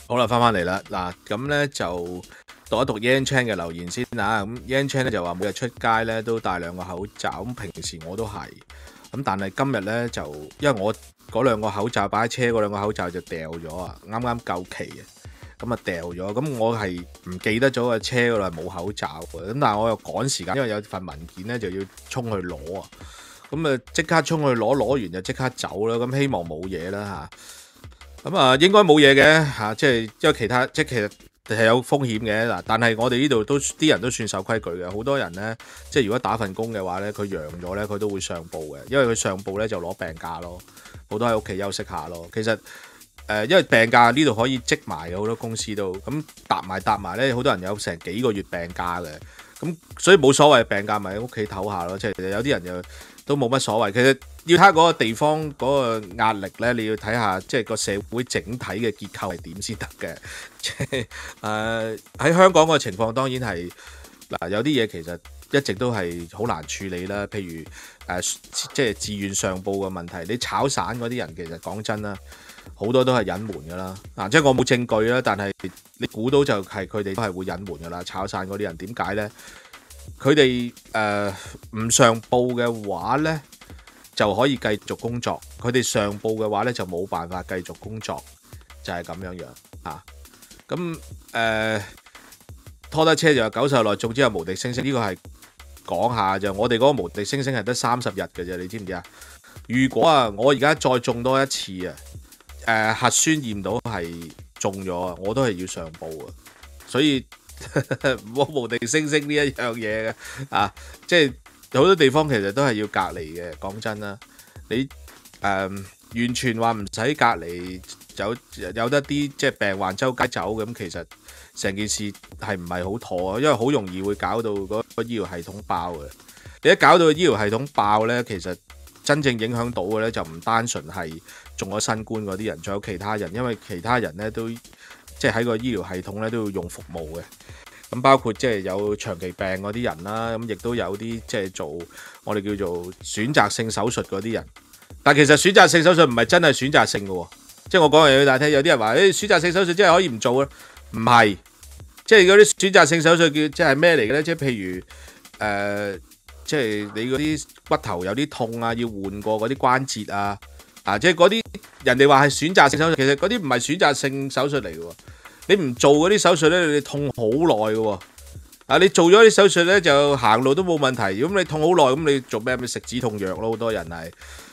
好啦，翻嚟啦。嗱，咁咧就讀一讀 Yan Chan 嘅留言先啊。咁 Yan Chan 咧就話每日出街咧都戴2個口罩，咁平時我都係。咁但係今日咧就因為我嗰2個口罩擺喺車，嗰2個口罩就掉咗啊，啱啱夠期啊，咁啊掉咗。咁我係唔記得咗個車嗰度係冇口罩嘅，咁但係我又趕時間，因為有份文件咧就要衝去攞啊。咁啊即刻衝去攞完就即刻走啦。咁希望冇嘢啦嚇。咁啊，應該冇嘢嘅嚇，即係因為其他即係其實係有風險嘅嗱，但係我哋呢度都啲人都算守規矩嘅，好多人咧即係如果打份工嘅話咧，佢陽咗咧，佢都會上報嘅，因為佢上報咧就攞病假咯，好多喺屋企休息下咯。其實因為病假呢度可以積埋嘅，好多公司都咁搭埋咧，好多人有成幾個月病假嘅，咁所以冇所謂病假咪喺屋企唞下咯，即係有啲人又都冇乜所謂。其實要睇下嗰個地方嗰個壓力咧，你要睇下即係個社會整體嘅結構係點先得嘅。即係喺香港個情況當然係嗱，有啲嘢其實一直都係好難處理啦。譬如即係自願上報嘅問題，你炒散嗰啲人其實講真啦，好多都係隱瞞㗎啦。即係我冇證據啦，但係你估到就係佢哋都係會隱瞞㗎啦。炒散嗰啲人點解咧？佢哋唔上報嘅話咧，就可以繼續工作；佢哋上報嘅話咧，就冇辦法繼續工作，就係咁樣啊。咁拖得車就有90日內中之後無敵星星，呢個係講下就我哋嗰個無敵星星係得30日嘅啫，你知唔知啊？如果我而家再中多一次核酸驗到係中咗我都係要上報啊，所以。冇無敵星星呢一樣嘢嘅即係好多地方其實都係要隔離嘅。講真啦，你完全話唔使隔離，有得啲即係病患周街走咁，其實成件事係唔係好妥啊？因為好容易會搞到嗰個醫療系統爆嘅。你一搞到醫療系統爆呢，其實真正影響到嘅呢，就唔單純係中咗新冠嗰啲人，仲有其他人，因為其他人呢都即係喺個醫療系統咧都要用服務嘅，咁包括即係有長期病嗰啲人啦，咁亦都有啲即係做我哋叫做選擇性手術嗰啲人。但其實選擇性手術唔係真係選擇性嘅喎，即係我講嘢俾大家聽，有啲人話選擇性手術真係可以唔做啊，唔係，即係嗰啲選擇性手術叫即係咩嚟嘅咧？即係譬如即係你嗰啲骨頭有啲痛啊，要換過嗰啲關節啊。即係嗰啲人哋話係選擇性手術，其實嗰啲唔係選擇性手術嚟嘅喎。你唔做嗰啲手術咧，你痛好耐嘅喎。你做咗啲手術咧，就行路都冇問題。如果你痛好耐，咁你做咩？咪食止痛藥咯。好多人係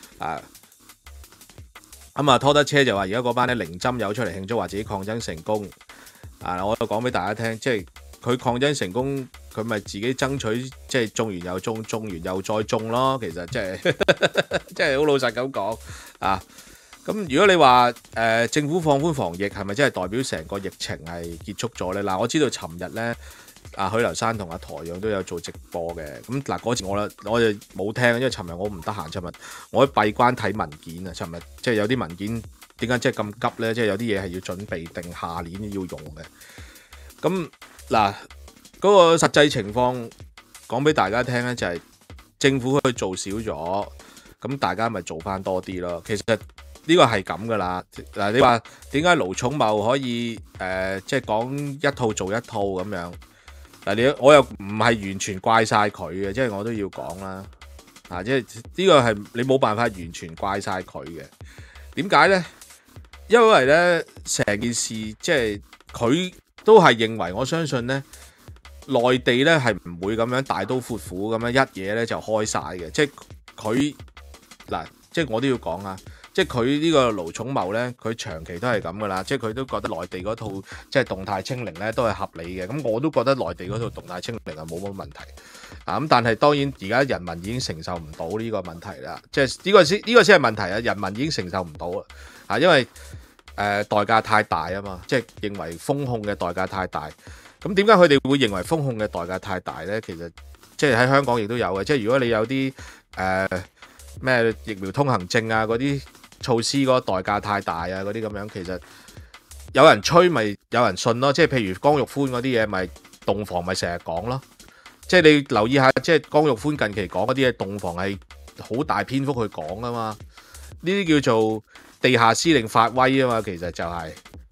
拖得車就話而家嗰班咧零針友出嚟慶祝，話自己抗爭成功。我就講俾大家聽，即係佢抗爭成功，佢咪自己爭取，即係種完又種，種完又再種咯。其實即係即係好老實咁講咁如果你話政府放寬防疫係咪真係代表成個疫情係結束咗呢？嗱，我知道尋日呢，許留山同阿台陽都有做直播嘅。咁嗱嗰次我就冇聽，因為尋日我唔得閒。尋日我喺閉關睇文件啊。尋日即係有啲文件點解即係咁急呢？即係有啲嘢係要準備定下年要用嘅。咁嗱嗰個實際情況講俾大家聽呢，就係政府去做少咗，咁大家咪做翻多啲咯。其實呢個係咁噶啦。嗱，你話點解盧寵茂可以即係講一套做一套咁樣？嗱，我又唔係完全怪晒佢嘅，即係我都要講啦。即係呢個係你冇辦法完全怪晒佢嘅。點解呢？因為呢成件事即係佢都係認為，我相信呢內地呢係唔會咁樣大刀闊斧咁樣一嘢呢就開晒嘅。即係佢嗱，即係我都要講啊。即係佢呢個盧寵茂呢，佢長期都係咁噶啦。即係佢都覺得內地嗰套即係動態清零呢都係合理嘅。咁我都覺得內地嗰套動態清零係冇乜問題。咁但係當然而家人民已經承受唔到呢個問題啦。即係呢個先係問題啊！人民已經承受唔到啦。因為代價太大啊嘛。即係認為封控嘅代價太大。咁點解佢哋會認為封控嘅代價太大呢？其實即係喺香港亦都有嘅。即係如果你有啲咩疫苗通行證啊嗰啲措施嗰個代價太大啊嗰啲咁樣，其實有人吹咪有人信咯。即係譬如江玉歡嗰啲嘢，咪洞房咪成日講咯。即係你留意下，即係江玉歡近期講嗰啲嘢，洞房係好大篇幅去講啊嘛。呢啲叫做地下司令發威啊嘛。其實就係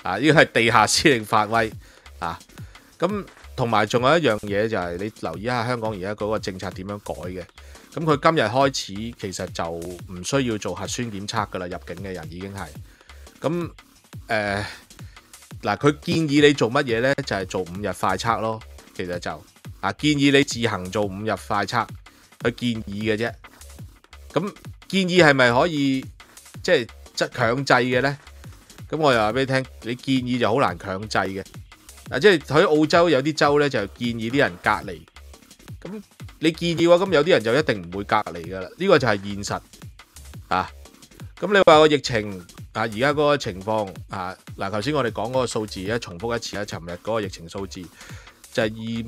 啊！呢個係地下司令發威啊！咁同埋仲有一樣嘢就係你留意一下香港而家嗰個政策點樣改嘅。咁佢今日開始其實就唔需要做核酸檢測㗎啦，入境嘅人已經係咁嗱，佢建議你做乜嘢呢？就係做5日快測咯。其實就建議你自行做5日快測，佢建議嘅啫。咁建議係咪可以即係強制嘅呢？咁我又話俾你聽，你建議就好難強制嘅。即係喺澳洲有啲州呢，就建議啲人隔離。咁你建議嘅話，咁有啲人就一定唔會隔離噶啦。呢個就係現實啊。咁你話個疫情而家嗰個情況嗱，頭先我哋講嗰個數字咧，重複一次啦。尋日嗰個疫情數字就係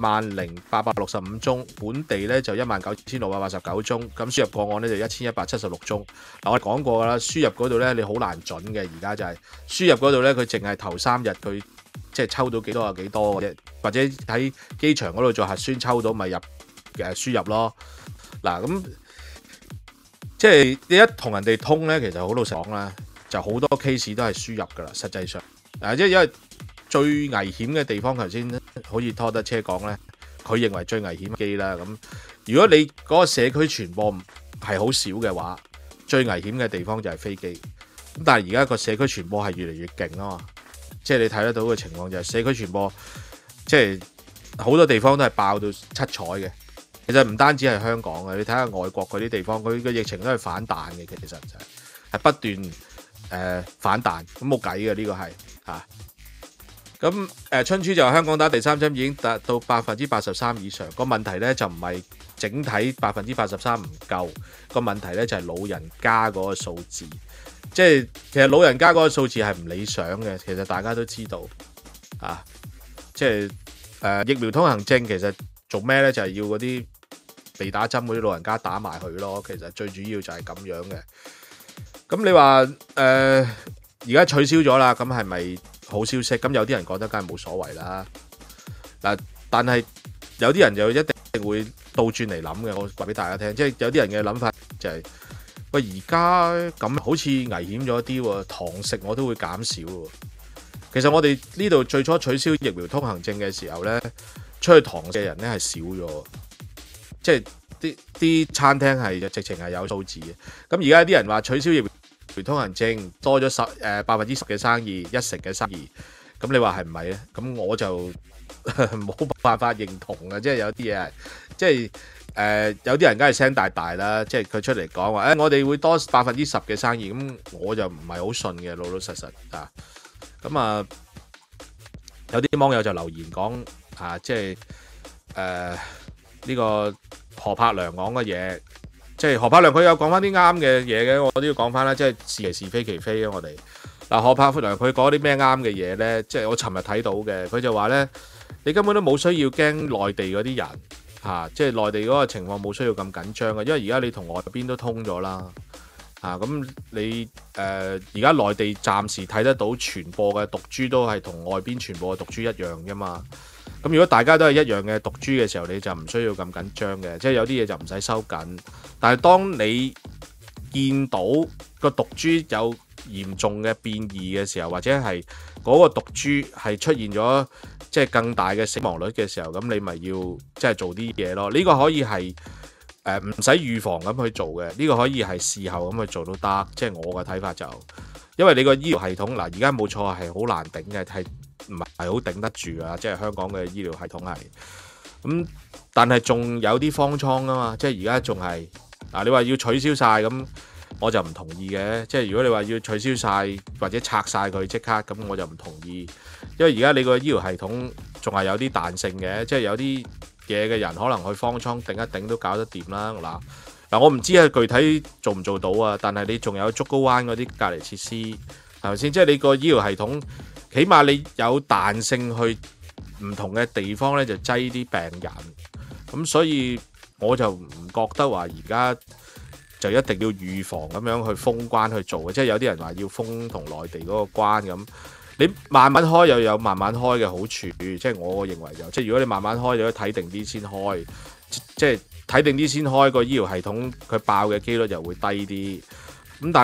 20,865宗，本地咧就19,689宗，咁輸入個案咧就1,176宗。嗱，我講過噶啦，輸入嗰度咧你好難準嘅，而家就係輸入嗰度咧，佢淨係頭3日佢即係抽到幾多就幾多嘅啫，或者喺機場嗰度做核酸抽到咪入輸入咯。嗱，咁即係你一同人哋通咧，其實好老實講啦，就好多 case 都係輸入噶啦。實際上即係因為最危險嘅地方，頭先好似拖得車講咧，佢認為最危險機啦。咁如果你嗰個社區傳播係好少嘅話，最危險嘅地方就係飛機。咁但係而家個社區傳播係越嚟越勁啊嘛，即係你睇得到嘅情況就係社區傳播，即係好多地方都係爆到七彩嘅。其實唔單止係香港嘅，你睇下外國嗰啲地方，佢嘅疫情都係反彈嘅。其實就係不斷反彈，咁冇計嘅呢個係嚇。咁春珠就話香港打第3針已經達到83%以上。個問題咧就唔係整體83%唔夠，個問題咧就係老人家嗰個數字。即係其實老人家嗰個數字係唔理想嘅，其實大家都知道即係疫苗通行證其實做咩咧？就係要嗰啲未打針嗰啲老人家打埋佢咯。其實最主要就係咁樣嘅。咁你話而家取消咗啦，咁係咪好消息？咁有啲人覺得梗係冇所謂啦。嗱，但係有啲人就一定會倒轉嚟諗嘅。我話俾大家聽，即係有啲人嘅諗法就係喂，而家咁好似危險咗啲喎，堂食我都會減少喎。其實我哋呢度最初取消疫苗通行證嘅時候咧，出去堂食嘅人咧係少咗，即係啲餐廳係直情係有數字嘅。咁而家啲人話取消疫苗通行證多咗10%嘅生意，1成嘅生意，咁你話係唔係咧？咁我就冇辦法認同嘅，即係有啲嘢，即係有啲人梗係聲大大啦，即係佢出嚟講話我哋會多10%嘅生意，咁我就唔係好信嘅，老老實實啊。咁有啲網友就留言講即係呢個何柏良講嘅嘢。即係何柏良佢有講翻啲啱嘅嘢嘅，我都要講翻啦。即係是其是非其非啊！我哋嗱何柏良佢講啲咩啱嘅嘢咧？即係我尋日睇到嘅，佢就話咧，你根本都冇需要驚內地嗰啲人即係內地嗰個情況冇需要咁緊張嘅，因為而家你同外邊都通咗啦咁你而家內地暫時睇得到傳播嘅毒株都係同外邊傳播嘅毒株一樣啫嘛。咁如果大家都係一樣嘅毒株嘅時候，你就唔需要咁緊張嘅，即係有啲嘢就唔使收緊。但係當你見到個毒株有嚴重嘅變異嘅時候，或者係嗰個毒株係出現咗即係更大嘅死亡率嘅時候，咁你咪要即係做啲嘢咯。呢個可以係唔使預防咁去做嘅，呢個可以係事後咁去做都得。即係我嘅睇法就，因為你個醫療系統嗱，而家冇錯係好難頂嘅，係唔係好頂得住啊？即係香港嘅醫療系統係咁，但係仲有啲方艙啊嘛，即係而家仲係你話要取消晒咁，我就唔同意嘅。即係如果你話要取消晒或者拆晒佢即刻咁，我就唔同意，因為而家你個醫療系統仲係有啲彈性嘅，即係有啲嘢嘅人可能去方艙頂一頂都搞得掂啦。嗱，我唔知係具體做唔做到啊，但係你仲有竹篙灣嗰啲隔離設施係咪先？即係你個醫療系統。起碼你有彈性去唔同嘅地方咧，就擠啲病人。咁所以我就唔覺得話而家就一定要預防咁樣去封關去做嘅。即係有啲人話要封同內地嗰個關咁，你慢慢開又有慢慢開嘅好處。即係我認為就即係如果你慢慢開，就睇定啲先開。即係睇定啲先開，個醫療系統佢爆嘅機率就會低啲。咁但係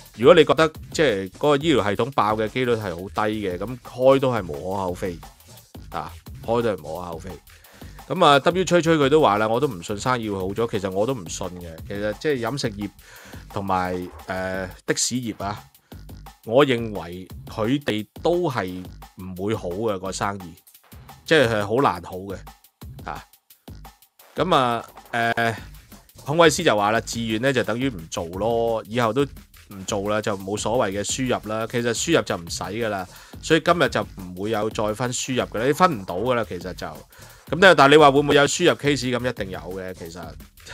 如果你覺得即係嗰個醫療系統爆嘅機率係好低嘅，咁開都係無可厚非啊，開都係無可厚非。咁啊 W 吹吹佢都話啦，我都唔信生意會好咗，其實我都唔信嘅。其實即係飲食業同埋的士業啊，我認為佢哋都係唔會好嘅個生意，即係好難好嘅啊。咁啊孔偉斯就話啦，自願咧就等於唔做咯，以後都唔做啦，就冇所謂嘅輸入啦。其實輸入就唔使噶啦，所以今日就唔會有再分輸入嘅，你分唔到噶啦。其實就咁但係你話會唔會有輸入 case 咁？一定有嘅。其實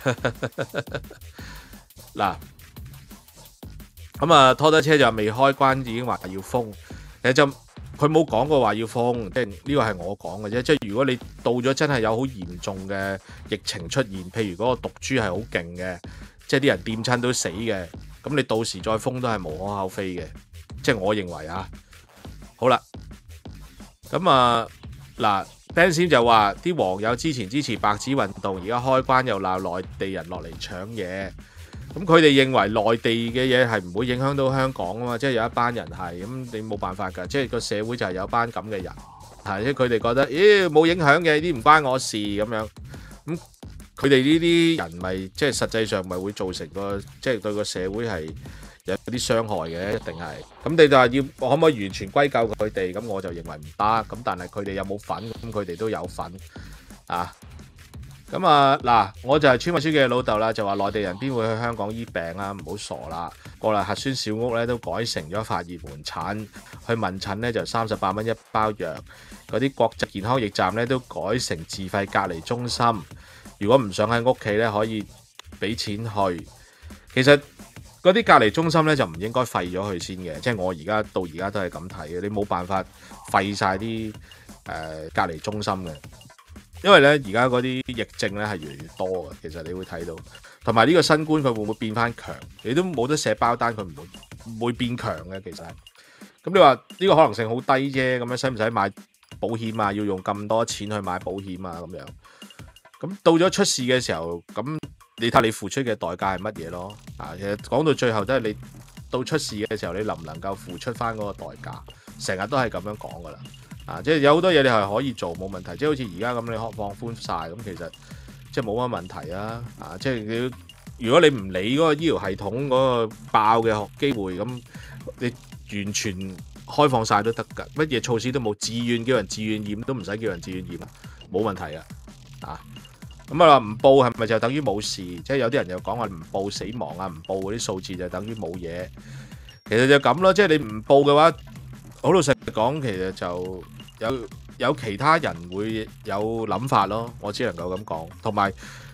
嗱，咁啊拖得車就未開關已經話要封，其實就佢冇講過話要封，即係呢個係我講嘅啫。即係如果你到咗真係有好嚴重嘅疫情出現，譬如嗰個毒株係好勁嘅，即係啲人掂親都死嘅，咁你到時再封都係無可厚非嘅。即係我認為啊，好啦，咁啊嗱 Ben 先就話啲網友之前支持白紙運動，而家開關又鬧內地人落嚟搶嘢。咁佢哋認為內地嘅嘢係唔會影響到香港啊嘛，即係有一班人係咁，你冇辦法㗎，即係個社會就係有班咁嘅人，係即係佢哋覺得，咦冇影響嘅，啲唔關我事咁樣，咁佢哋呢啲人咪即係實際上咪會造成個即係對個社會係有啲傷害嘅，一定係。咁你就話要可唔可以完全歸咎佢哋？咁我就認為唔得，咁但係佢哋有冇份？咁佢哋都有份啊。咁啊嗱，我就係村委書記嘅老豆啦，就話內地人邊會去香港醫病啊？唔好傻啦！過嚟核酸小屋咧都改成咗發熱門診，去問診咧就38蚊一包藥，嗰啲國際健康驛站咧都改成自費隔離中心。如果唔想喺屋企咧，可以俾錢去。其實嗰啲隔離中心咧就唔應該廢咗佢先嘅，即係我而家到而家都係咁睇嘅，你冇辦法廢晒啲隔離中心嘅。因為咧，而家嗰啲疫症咧係越嚟越多嘅，其實你會睇到，同埋呢個新冠佢會唔會變翻強？你都冇得寫包單，佢唔會變強嘅。其實，咁你話呢個可能性好低啫，咁樣使唔使買保險啊？要用咁多錢去買保險啊？咁樣，咁到咗出事嘅時候，咁你睇你付出嘅代價係乜嘢咯？啊，其實講到最後都係你到出事嘅時候，你能唔能夠付出翻嗰個代價？成日都係咁樣講噶啦。啊，即係有好多嘢你係可以做冇問題，即係好似而家咁你放寬晒咁，其實即係冇乜問題啊！啊，即係如果你唔理嗰個醫療系統嗰個爆嘅機會，咁你完全開放晒都得㗎，乜嘢措施都冇，自願叫人自願驗都唔使叫人自願驗啊，冇問題啊！咁啊唔報係咪就等於冇事？即係有啲人又講話唔報死亡啊，唔報嗰啲數字就等於冇嘢，其實就咁咯，即係你唔報嘅話，好老實講，其實就有其他人會有諗法咯，我只能夠咁講。同埋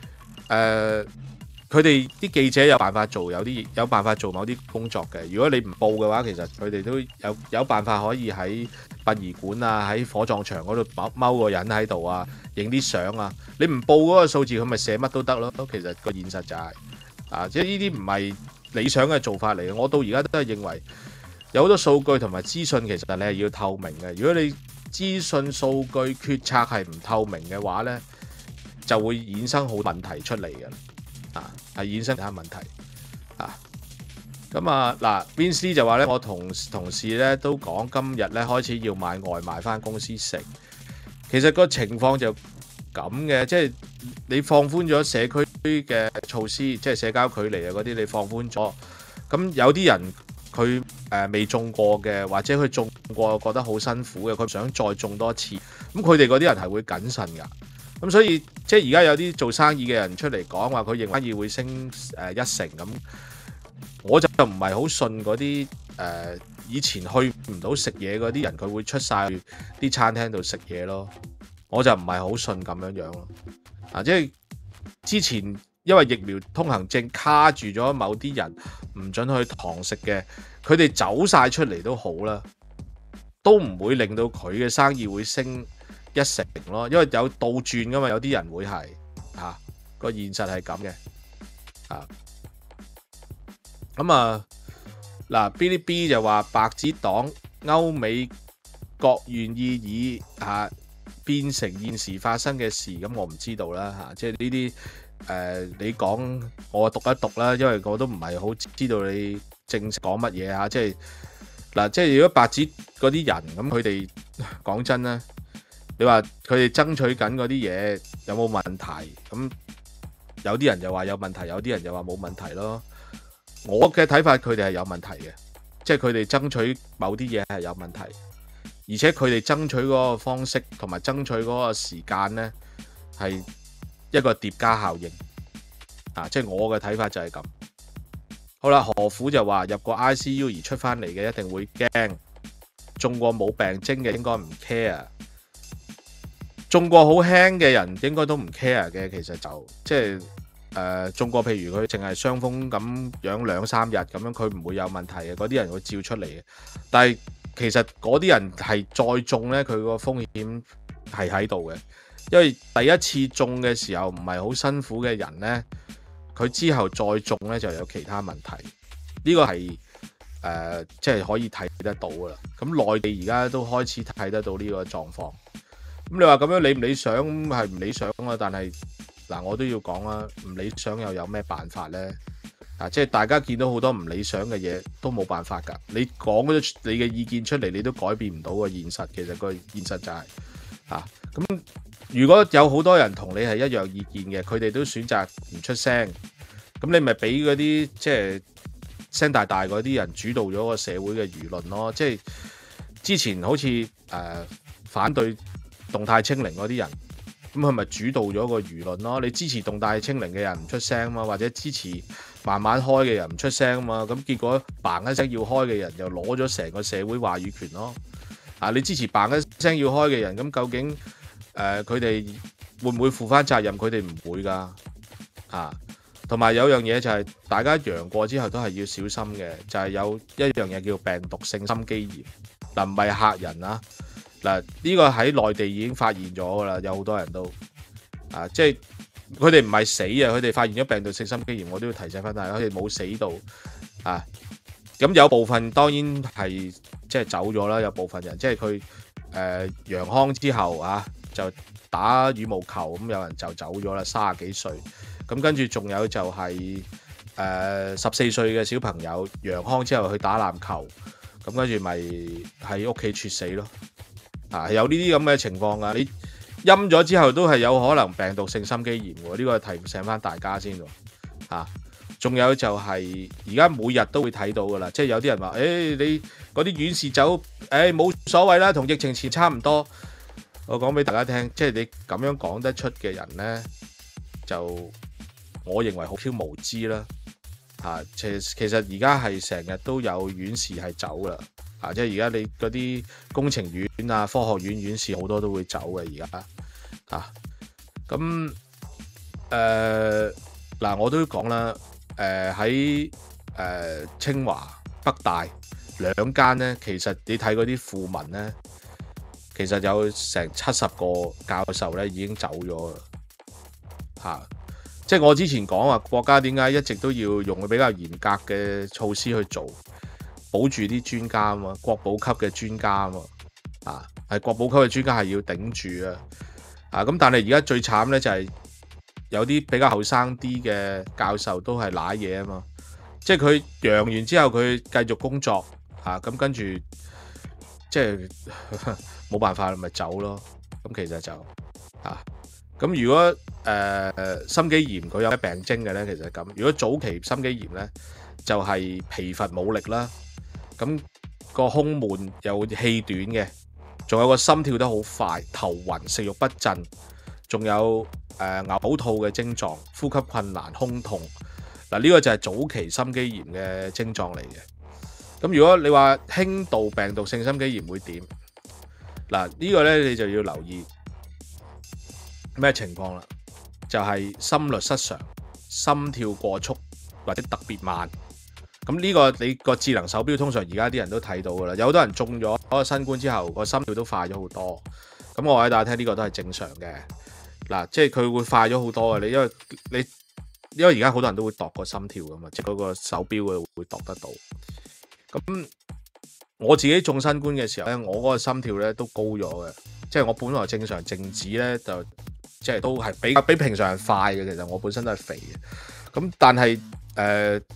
佢哋啲記者有辦法做，有辦法做某啲工作嘅。如果你唔報嘅話，其實佢哋都有辦法可以喺殯儀館啊，喺火葬場嗰度踎個人喺度啊，影啲相啊。你唔報嗰個數字，佢咪寫乜都得咯。其實個現實就係即係呢啲唔係理想嘅做法嚟嘅。我到而家都係認為有好多數據同埋資訊，其實你係要透明嘅。如果你資訊數據決策係唔透明嘅話呢，就會衍生好問題出嚟嘅，係衍生其他問題咁嗱 Vince 就話呢，我同事呢都講今日呢開始要買外賣返公司食。其實個情況就咁嘅，即係你放寬咗社區嘅措施，即係社交距離啊嗰啲，你放寬咗，咁有啲人佢未中過嘅，或者佢中過覺得好辛苦嘅，佢想再中多次，咁佢哋嗰啲人係會謹慎㗎。咁所以即係而家有啲做生意嘅人出嚟講話，佢認生意會升1成咁，我就唔係好信嗰啲以前去唔到食嘢嗰啲人，佢會出晒去啲餐廳度食嘢咯。我就唔係好信咁樣咯。即係之前因為疫苗通行證卡住咗某啲人唔准去堂食嘅，佢哋走晒出嚟都好啦，都唔會令到佢嘅生意會升1成咯。因為有倒轉噶嘛，有啲人會係個現實係咁嘅咁嗱 Billy就話白紙黨歐美國願意以變成現時發生嘅事，咁我唔知道啦即係呢啲你講我讀一讀啦，因為我都唔係好知道你正式講乜嘢啊？即係嗱，即係如果白紙嗰啲人咁，佢哋講真啦，你話佢哋爭取緊嗰啲嘢有冇問題？咁有啲人就話有問題，有啲人就話冇問題咯。我嘅睇法，佢哋係有問題嘅，即係佢哋爭取某啲嘢係有問題，而且佢哋爭取嗰個方式同埋爭取嗰個時間呢，係一個疊加效應啊！即係我嘅睇法就係咁。好啦，何虎就話入過 ICU 而出翻嚟嘅一定會驚，中過冇病徵嘅應該唔 care， 中過好輕嘅人應該都唔 care 嘅。其實就即係中過譬如佢淨係傷風咁樣2-3日咁樣，佢唔會有問題嘅。嗰啲人會照出嚟嘅。但係其實嗰啲人係再中呢，佢個風險係喺度嘅，因為第一次中嘅時候唔係好辛苦嘅人呢。佢之後再中咧就有其他問題，呢個係即係可以睇得到噶啦。咁內地而家都開始睇得到呢個狀況。咁你話咁樣理唔理想係唔理想啊？但係嗱，我都要講啦，唔理想又有咩辦法咧？即係大家見到好多唔理想嘅嘢都冇辦法㗎。你講咗你嘅意見出嚟，你都改變唔到個現實。其實個現實就係咁。如果有好多人同你係一樣意見嘅，佢哋都選擇唔出聲，咁你咪俾嗰啲即係聲大大嗰啲人主導咗個社會嘅輿論咯。即係之前好似反對動態清零嗰啲人，咁佢咪主導咗個輿論咯。你支持動態清零嘅人唔出聲嘛，或者支持慢慢開嘅人唔出聲嘛，咁結果嘭一聲要開嘅人又攞咗成個社會話語權咯。你支持嘭一聲要開嘅人，咁究竟佢哋會唔會負翻責任？佢哋唔會噶，同埋有樣嘢就係大家陽過之後都係要小心嘅，就係有一樣嘢叫病毒性心肌炎。嗱，唔係嚇人啊，嗱，呢個喺內地已經發現咗噶啦，有好多人都即係佢哋唔係死啊，佢哋發現咗病毒性心肌炎，我都要提醒翻大家，佢哋冇死到咁有部分當然係即係走咗啦，有部分人即係佢陽康之後就打羽毛球，咁有人就走咗啦，30幾歲。咁跟住仲有就係14歲嘅小朋友陽康之後去打籃球，咁跟住咪喺屋企猝死咯。有呢啲咁嘅情況噶，你陰咗之後都係有可能病毒性心肌炎喎，呢個提醒翻大家先喎。仲有就係而家每日都會睇到噶啦，即係有啲人話你嗰啲院士走冇所謂啦，同疫情前差唔多。我講俾大家聽，即係你咁樣講得出嘅人呢，就我認為好飄無知啦。其實而家係成日都有院士係走噶啦，即係而家你嗰啲工程院科學院院士好多都會走嘅而家。咁嗱，我都講啦，喺清華、北大兩間呢，其實你睇嗰啲訃聞呢，其實有成70個教授咧已經走咗啦。即係我之前講話國家點解一直都要用比較嚴格嘅措施去做，保住啲專家啊嘛，國寶級嘅專家啊嘛，係國寶級嘅專家係要頂住咁但係而家最慘咧就係有啲比較後生啲嘅教授都係瀨嘢啊嘛，即係佢陽完之後佢繼續工作咁跟住即係冇辦法咪走咯。咁其實就咁如果心肌炎佢有咩病徵嘅咧？其實咁，如果早期心肌炎咧就係疲乏冇力啦，咁個胸悶又氣短嘅，仲有個心跳得好快、頭暈、食慾不振，仲有嘔吐嘅症狀、呼吸困難、胸痛。呢個就係早期心肌炎嘅症狀嚟嘅。咁如果你話輕度病毒性心肌炎會點？呢個咧你就要留意咩情況啦？就係心律失常、心跳過速或者特別慢。咁呢個你個智能手錶通常而家啲人都睇到噶啦。有好多人中咗嗰個新冠之後，個心跳都快咗好多。咁我話俾大家聽，呢個都係正常嘅。即係佢會快咗好多嘅。因為而家好多人都會度個心跳噶嘛，即係嗰個手錶會度得到。咁我自己中新冠嘅時候咧，我嗰個心跳咧都高咗嘅。即係我本來正常靜止咧就即係都係比平常人快嘅。其實我本身都係肥嘅。咁但係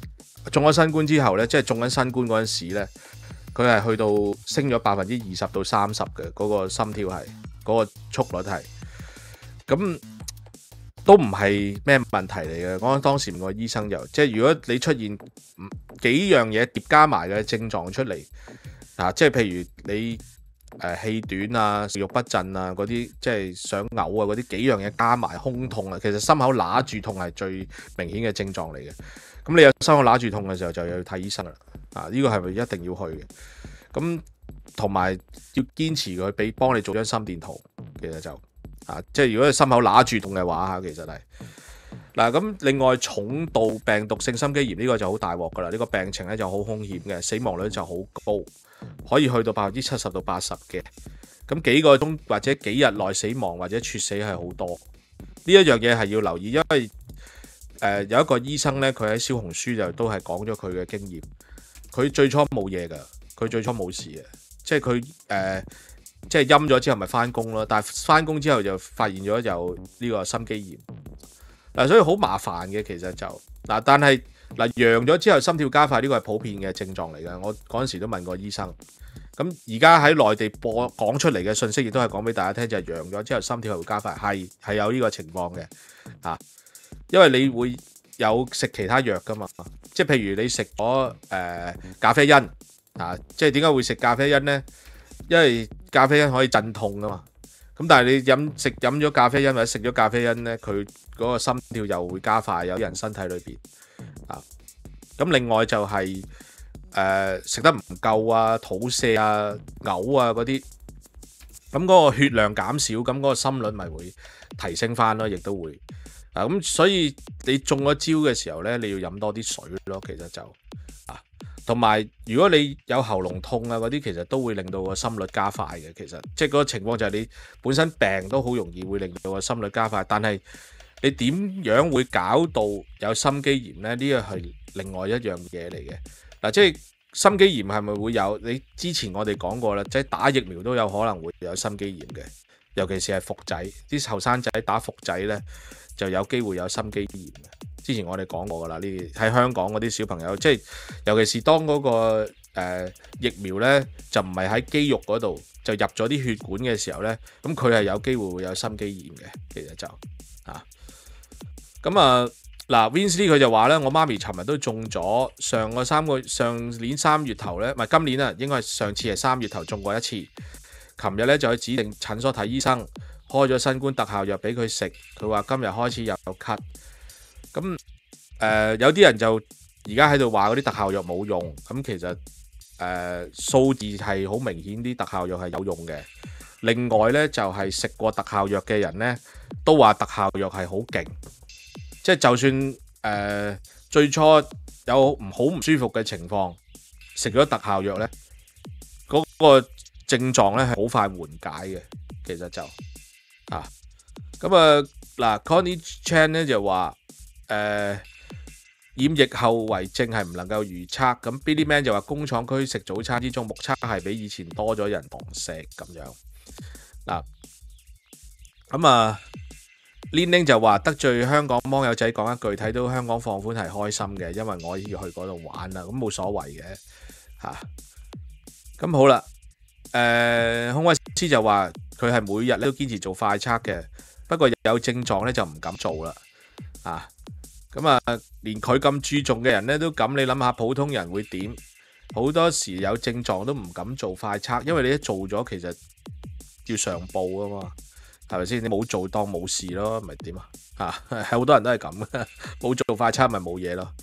中咗新冠之後咧，即係中緊新冠嗰陣時咧，佢係去到升咗20%到30%嘅嗰個心跳係嗰個速率係，咁都唔係咩問題嚟嘅。我當時個醫生就即係如果你出現幾樣嘢疊加埋嘅症狀出嚟啊，即係譬如你氣短啊、食慾不振啊嗰啲，即係想嘔啊嗰啲幾樣嘢加埋，胸痛啊，其實心口揦住痛係最明顯嘅症狀嚟嘅。咁你有心口揦住痛嘅時候，就要睇醫生啦。啊，呢個係咪一定要去嘅？咁同埋要堅持佢幫你做張心電圖，其實就即係如果你心口揦住痛嘅話其實係嗱。咁另外重度病毒性心肌炎呢個就好大鑊噶啦，呢個病情咧就好兇險嘅，死亡率就好高，可以去到70%到80%嘅。咁幾個鐘或者幾日內死亡或者猝死係好多。呢一樣嘢係要留意，因為有一個醫生咧，佢喺小紅書就都係講咗佢嘅經驗。佢最初冇嘢噶，佢最初冇事嘅，即係佢即係陰咗之後咪翻工咯。但係翻工之後就發現咗有呢個心肌炎嗱，所以好麻煩嘅其實就嗱。但係嗱，陽咗之後心跳加快呢個係普遍嘅症狀嚟嘅。我嗰陣時都問過醫生，咁而家喺內地講出嚟嘅信息亦都係講俾大家聽，就係陽咗之後心跳係會加快，係有呢個情況嘅啊。因為你會有食其他藥噶嘛，即係譬如你食咗咖啡因啊，即係點解會食咖啡因呢？因為咖啡因可以鎮痛噶嘛。咁但係你飲咗咖啡因或者食咗咖啡因呢，佢嗰個心跳又會加快，有啲人身體裏邊啊。咁另外就係食得唔夠啊、肚瀉啊、嘔啊嗰啲，咁嗰個血量減少，咁嗰個心率咪會提升翻咯，亦都會。咁所以你中咗招嘅時候咧，你要飲多啲水咯。其實就同埋如果你有喉嚨痛啊嗰啲，其實都會令到個心率加快嘅。其實即係嗰個情況就係你本身病都好容易會令到個心率加快，但係你點樣會搞到有心肌炎咧？呢個係另外一樣嘢嚟嘅嗱。即係心肌炎係咪會有？你之前我哋講過啦，即係打疫苗都有可能會有心肌炎嘅，尤其是係伏仔，啲後生仔打伏仔咧，就有機會有心肌炎嘅。之前我哋講過噶啦，呢啲喺香港嗰啲小朋友，即係尤其是當嗰個疫苗咧，就唔係喺肌肉嗰度，就入咗啲血管嘅時候咧，咁佢係有機會會有心肌炎嘅。其實就咁嗱 Vincent 佢就話咧，我媽咪尋日都中咗，上年3月頭咧，唔係今年啊，應該係上次係3月頭中過一次。琴日咧就去指定診所睇醫生，開咗新冠特效藥俾佢食。佢話今日開始又有咳。咁有啲人就而家喺度話嗰啲特效藥冇用。咁其實數字係好明顯，啲特效藥係有用嘅。另外咧就係食過特效藥嘅人咧，都話特效藥係好勁。即係就算最初有好唔舒服嘅情況，食咗特效藥咧，嗰個症狀咧係好快緩解嘅。其實就咁嗱 Connie Chan 咧就話染疫後遺症係唔能夠預測。咁 Billy Man 就話工廠區食早餐之中，目測係比以前多咗人堂食咁樣嗱。咁Lin 就話得罪香港網友仔講一句，睇到香港放寬係開心嘅，因為我要去嗰度玩啦，咁冇所謂嘅咁好啦。空威斯就話佢係每日咧都堅持做快測嘅，不過有症狀咧就唔敢做啦。連佢咁注重嘅人咧都咁，你諗下普通人會點？好多時有症狀都唔敢做快測，因為你一做咗其實要上報啊嘛。係咪先？你冇做當冇事咯，咪點係好多人都係咁嘅，冇做快測咪冇嘢咯。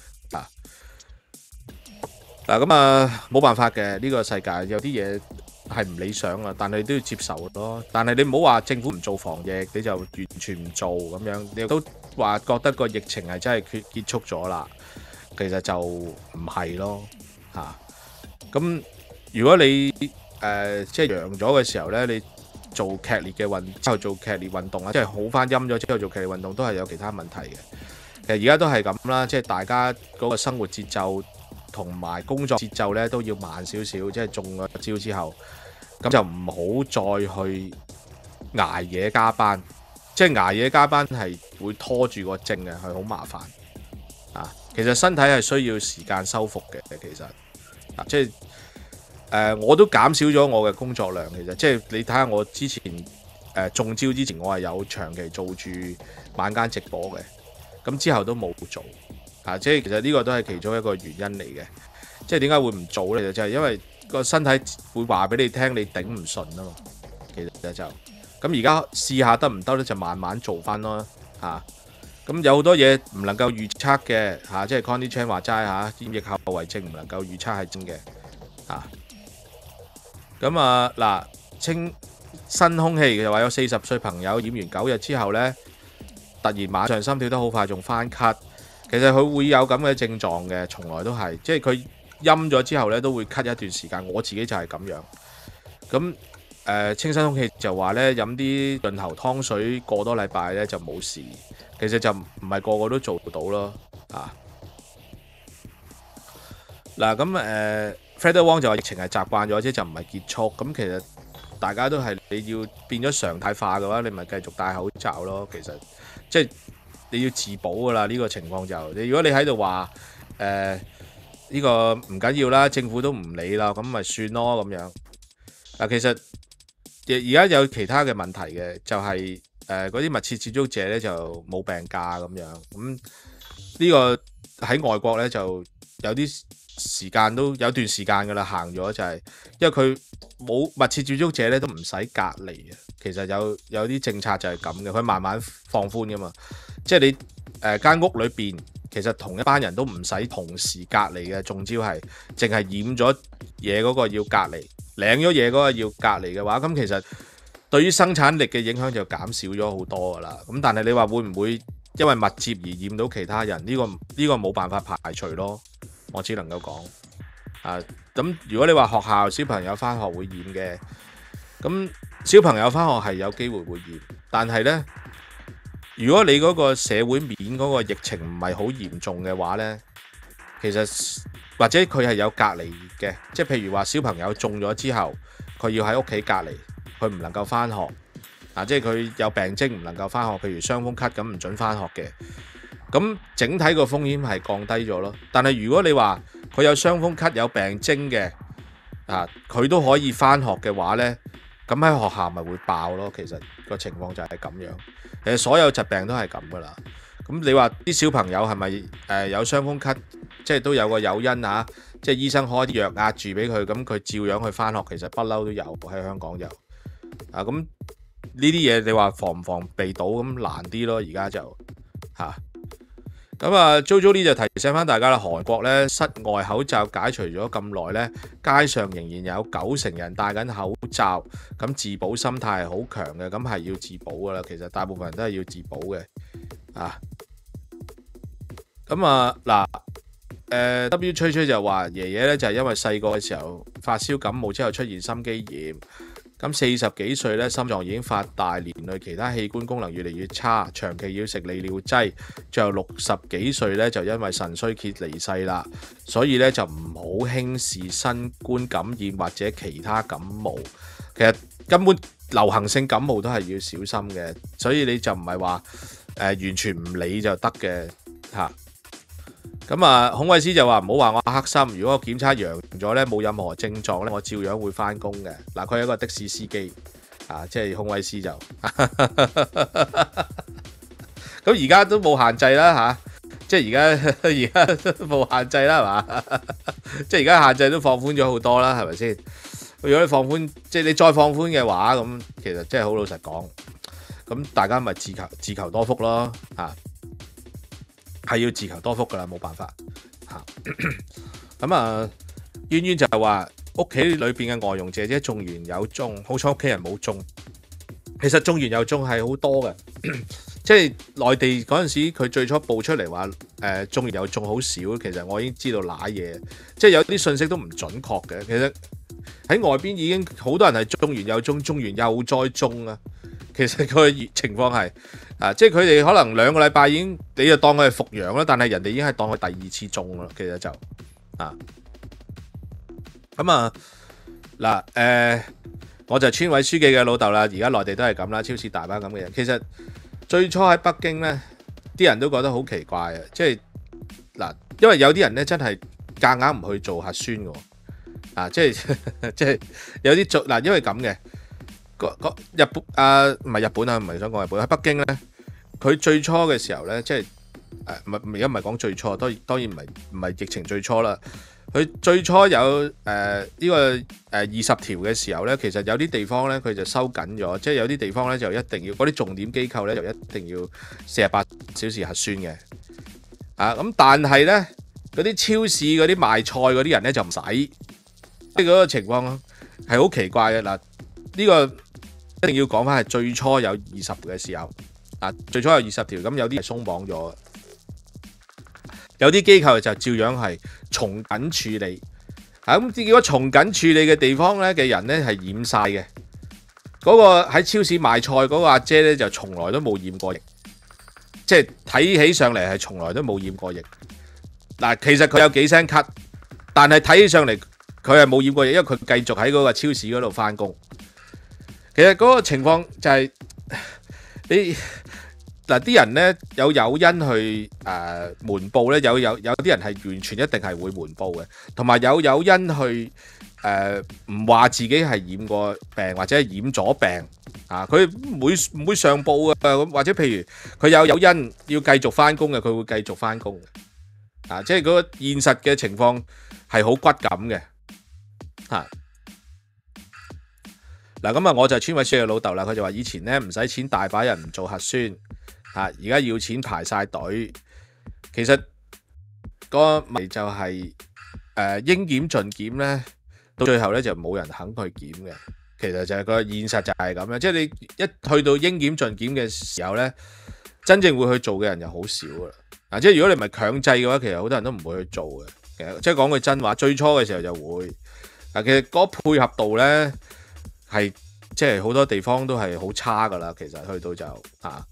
咁冇辦法嘅，呢個世界有啲嘢係唔理想啊，但係都要接受咯。但係你唔好話政府唔做防疫，你就完全唔做咁樣，你都話覺得個疫情係真係結束咗啦。其實就唔係咯。咁如果你即係陽咗嘅時候咧，你做劇烈嘅運動啊，即係好翻陰咗之後做劇烈運動都係有其他問題嘅。其實而家都係咁啦，即係大家嗰個生活節奏同埋工作節奏咧都要慢少少，即係中咗招之後，咁就唔好再去捱夜加班。即係捱夜加班係會拖住個症嘅，係好麻煩其實身體係需要時間修復嘅。其實即係我都減少咗我嘅工作量。其實即係你睇下我之前中招之前，我係有長期做住晚間直播嘅，咁之後都冇做即係其實呢個都係其中一個原因嚟嘅。即係點解會唔做呢？就係因為個身體會話俾你聽，你頂唔順啊嘛。其實就咁而家試下得唔得呢？就慢慢做翻咯咁有好多嘢唔能夠預測嘅即係 Connie Chan 話齋染疫後遺症唔能夠預測係真嘅咁嗱，清新空氣就話有40歲朋友染完9日之後呢，突然馬上心跳得好快，仲翻咳。其實佢會有咁嘅症狀嘅，從來都係即係佢陰咗之後呢，都會咳一段時間。我自己就係咁樣咁清新空氣就話呢，飲啲潤喉湯水過多禮拜呢就冇事。其實就唔係個個都做到咯嗱咁Fred Wong 就話疫情係習慣咗啫，就唔係結束。咁其實大家都係你要變咗常態化嘅話，你咪繼續戴口罩咯。其實即係你要自保噶啦，呢個情況就如果你喺度話呢個唔緊要啦，政府都唔理啦，咁咪算咯咁樣其實而家有其他嘅問題嘅，就係嗰啲密切接觸者咧就冇病假咁樣，咁呢個喺外國咧就有啲時間都有段時間噶啦行咗，就係因為佢冇密切接觸者咧都唔使隔離嘅。其實有啲政策就係咁嘅，佢慢慢放寬噶嘛。即係你間屋裏邊其實同一班人都唔使同時隔離嘅，中招係淨係染咗嘢嗰個要隔離，領咗嘢嗰個要隔離嘅話，咁其實對於生產力嘅影響就減少咗好多噶啦。咁但係你話會唔會因為密接而染到其他人？呢個冇辦法排除咯。我只能夠講咁如果你話學校小朋友返學會染嘅，咁小朋友返學係有機會會染，但係呢，如果你嗰個社會面嗰個疫情唔係好嚴重嘅話呢，其實或者佢係有隔離嘅，即係譬如話小朋友中咗之後，佢要喺屋企隔離，佢唔能夠返學即係佢有病徵唔能夠返學，譬如傷風咳咁唔準返學嘅。咁整體個風險係降低咗咯。但係如果你話佢有傷風咳有病徵嘅佢都可以返學嘅話呢，咁喺學校咪會爆咯。其實個情況就係咁樣。其實所有疾病都係咁噶啦。咁你話啲小朋友係咪有傷風咳，即係都有個誘因即係醫生開啲藥壓住俾佢，咁佢照樣去返學。其實不嬲都有喺香港有咁呢啲嘢，你話防唔防備到咁難啲咯。而家就咁JoJo 呢就提醒翻大家啦，韓國咧室外口罩解除咗咁耐咧，街上仍然有90%人戴緊口罩，咁自保心態係好強嘅，咁係要自保噶啦。其實大部分人都係要自保嘅咁W 吹吹就話爺爺咧就係因為細個嘅時候發燒感冒之後出現心肌炎。咁40幾歲咧，心臟已經發大，連累其他器官功能越嚟越差，長期要食利尿劑。最後60幾歲咧，就因為腎衰竭離世啦。所以咧就唔好輕視新冠感染或者其他感冒。其實根本流行性感冒都係要小心嘅，所以你就唔係話完全唔理就得嘅咁孔慧思就話唔好話我黑心，如果我檢測陽咗咧，冇任何症狀咧，我照樣會翻工嘅。嗱，佢係一個的士司機即係孔慧思就咁而家都冇限制啦即係而家都冇限制啦係嘛？即係而家限制都放寬咗好多啦，係咪先？如果你放寬，即係你再放寬嘅話，咁其實即係好老實講，咁大家咪自求多福咯係要自求多福噶啦，冇辦法咁淵淵就係話屋企裏邊嘅外傭姐姐中完有中，好彩屋企人冇中。其實中完有中係好多嘅，即係內地嗰陣時佢最初報出嚟話中完有中好少，其實我已經知道瀨嘢，即係有啲信息都唔準確嘅。其實喺外邊已經好多人係中完有中，中完又再中啊。其實佢嘅情況係即係佢哋可能2個禮拜已經，你就當佢係復陽啦，但係人哋已經係當佢第2次中啦。其實就我就係村委書記嘅老豆啦。而家內地都係咁啦，超市大班咁嘅人。其實最初喺北京呢啲人都覺得好奇怪啊，即係因為有啲人咧真係夾硬唔去做核酸嘅，即係即係有啲做嗱，因為咁嘅日本唔係日本啊，唔係想講日本喺北京咧，佢最初嘅時候咧，即係而家唔係講最初，當然唔係疫情最初啦。佢最初有呢個20條嘅時候咧，其實有啲地方咧佢就收緊咗，即係有啲地方咧就一定要嗰啲重點機構咧就一定要48小時核酸嘅。咁但係咧嗰啲超市嗰啲賣菜嗰啲人咧就唔使，即係嗰個情況係好奇怪嘅嗱。呢個一定要講翻係最初有20嘅時候，最初有20條，咁有啲係鬆綁咗。有啲機構就照樣係從緊處理，咁結果從緊處理嘅地方咧嘅人咧係染晒嘅。嗰個喺超市賣菜嗰個阿姐咧就從來都冇染過疫，即係睇起上嚟係從來都冇染過疫。嗱，其實佢有幾聲咳，但係睇起上嚟佢係冇染過疫，因為佢繼續喺嗰個超市嗰度翻工。其實嗰個情況就係你。嗱，啲人咧有誘因去瞞報咧，有啲人係完全一定係會瞞報嘅，同埋有誘因去唔話自己係染過病或者係染咗病佢唔會上報嘅咁，或者譬如佢有誘因要繼續翻工嘅，佢會繼續翻工嘅即係嗰個現實嘅情況係好骨感嘅嗱，咁我就村委書嘅老豆啦，佢就話以前咧唔使錢，大把人唔做核酸而家要錢排晒隊。其實個咪就係應檢盡檢咧，到最後咧就冇人肯去檢嘅。其實就係個現實就係咁樣，即係你一去到應檢盡檢嘅時候咧，真正會去做嘅人就好少啦。即係如果你唔係強制嘅話，其實好多人都唔會去做嘅。其實即係講句真話，最初嘅時候就會其實嗰配合度咧係即係好多地方都係好差噶啦。其實去到就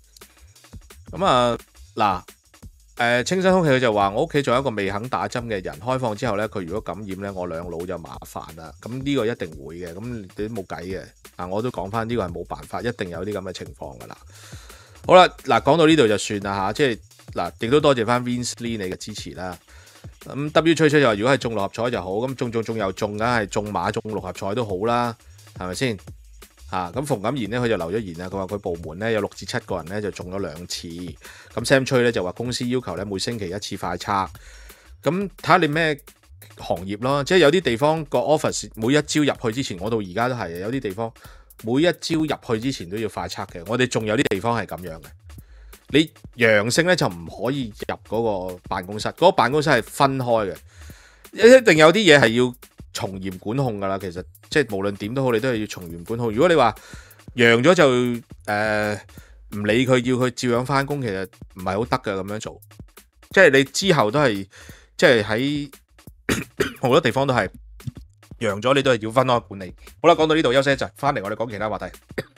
清新空氣佢就話我屋企仲有一個未肯打針嘅人，開放之後咧，佢如果感染咧，我兩老就麻煩啦。咁呢個一定會嘅，咁你都冇計嘅。我都講翻呢個係冇辦法，一定有啲咁嘅情況噶啦。好啦，講到呢度就算啦即係亦都多謝翻 Vince Lee 你嘅支持啦。咁 W 吹吹就話如果係中六合彩就好，咁中又中，梗係中馬中六合彩都好啦，係咪先？咁馮錦賢咧，佢就留咗言啦。佢話佢部門咧有6至7個人咧就中咗2次。咁 Sam 吹咧就話公司要求咧每星期1次快測。咁睇下你咩行業咯，即係有啲地方個 office 每一朝入去之前，我到而家都係有啲地方每一朝入去之前都要快測嘅。我哋仲有啲地方係咁樣嘅。你陽性咧就唔可以入嗰個辦公室，嗰個辦公室係分開嘅，一定有啲嘢係要從嚴管控噶啦。其實即係無論點都好，你都係要從嚴管控。如果你話陽咗就唔理佢，要佢照樣翻工，其實唔係好得㗎。咁樣做。即係你之後都係即係喺好多地方都係陽咗，你都係要分開管理。好啦，講到呢度休息一陣，翻嚟我哋講其他話題。